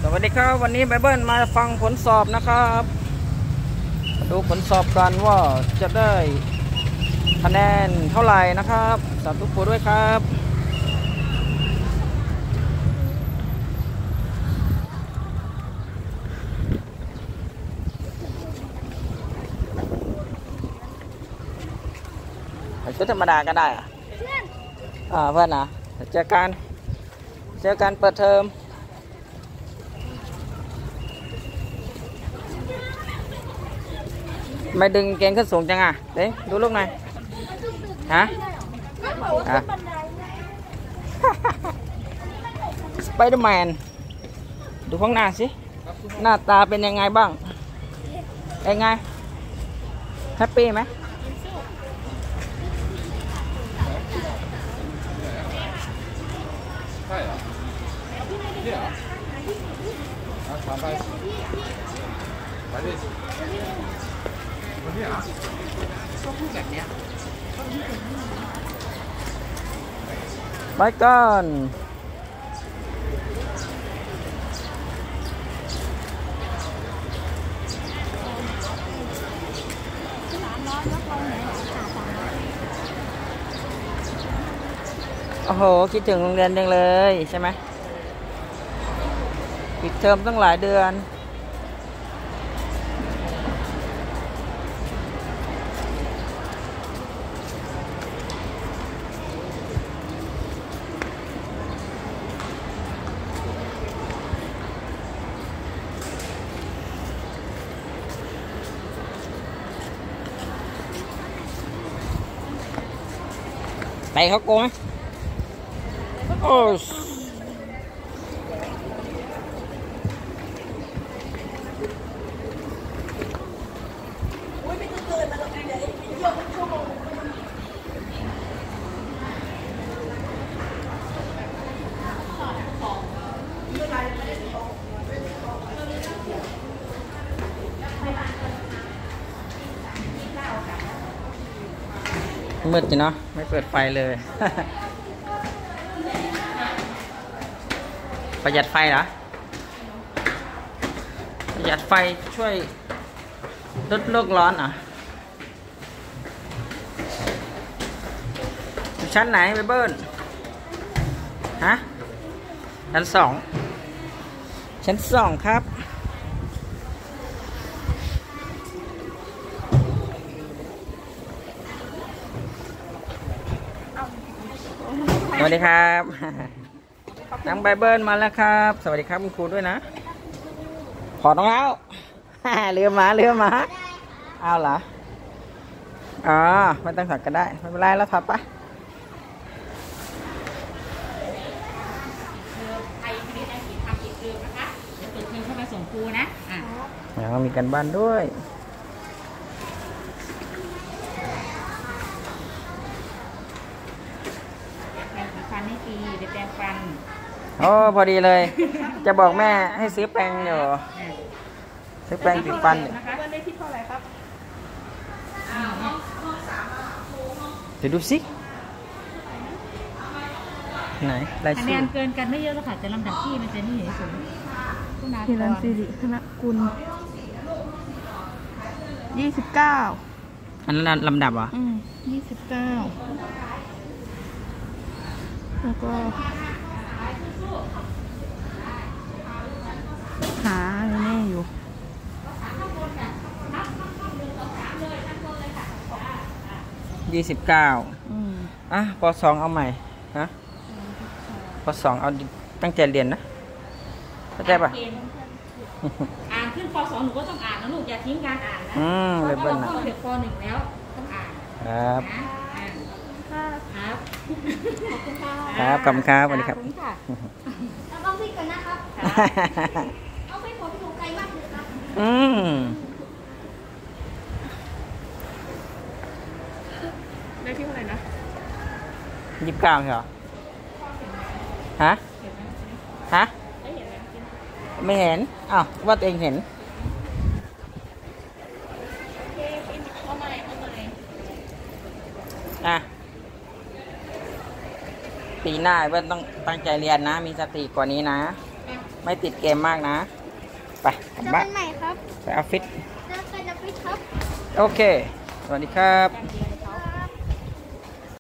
วัสดีครับวันนี้ไบเบิลมาฟังผลสอบนะครับมาดูผลสอบกันว่าจะได้คะแนนเท่าไหร่นะครับสาธุครูด้วยครับชุดธรรมดาก็ได้เพื่อนนะเจอกันเปิดเทอมไม่ดึงเกงขึ้นสูงจังอ่ะเด้ดูลูกหน่อยฮะสไปเดอร์แมนดูข้างหน้าสิหน้าตาเป็นยังไงบ้างยังไงแฮปปี้ไหมใช่เหรอนี่เหรอถามไปดิคนนี้เหรอก็พูดแบบเนี้ยไปกันโอ้โหคิดถึงโรงเรียนจังเลยใช่ไหมปิดเทอมตั้งหลายเดือนไปเขาโกงไหมโอ้มืดจีเนาะไม่เปิดไฟเลย ประหยัดไฟเหรอประหยัดไฟช่วยลดโลกร้อนอ่ะอยู่ชั้นไหนไปเบิ้ลฮะชั้นสองครับสวัสดีครับน้องไบเบิลมาแล้วครับสวัสดีครับคุณครูด้วยนะขอต้องแล้วเรือมาเอาเหรออ๋อไม่ต้องถอดก็ได้ไม่เป็นไรแล้วถอดปะใครไม่ได้ขีดทำอีกเดิมนะคะเดี๋ยวเปิดเพลงเข้ามาส่งครูนะแล้วมีกันบ้านด้วยฟันให้ฟรีไปแปรงฟันโอ้พอดีเลยจะบอกแม่ให้ซื้อแปรงอยู่ซื้อแปรงติดฟันนะคะเล่นที่เท่าไหร่ครับเดี๋ยวดูสิไหนรายชื่อคะแนนเกินกันไม่เยอะหรอกค่ะแต่ลำดับที่มันจะนี่เฉยๆฮิรันสิริธนกุล29 อันนั้นลำดับเหรอ 29แล้วก็หาแน่อยู่ 29อ่ะป.2เอาใหม่ฮะป.2เอาตั้งใจเรียนนะเข้าใจป่ะอ่านขึ้นป.2หนูก็ต้องอ่านนะลูกอย่าทิ้งการอ่านนะเพราะว่าเราเข้าเด็กป.1แล้วต้องอ่านครับครับขอบคุณครับสวัสดีครับแล้วต้องพิจารณาครับเอาไปผมถูกใจมากเลยครับได้ที่เท่าไหร่นะ 29เหรอฮะไม่เห็นอ้าวว่าตัวเองเห็นปีหน้าเพื่อนต้องตั้งใจเรียนนะมีสติกว่านี้นะไม่ติดเกมมากนะ ไปกลับจะบ้าเป็น นใหม่ครับไปออฟฟิศจะเป็นออฟฟิศครับโอเค สวัสดีครับอย่างเดียว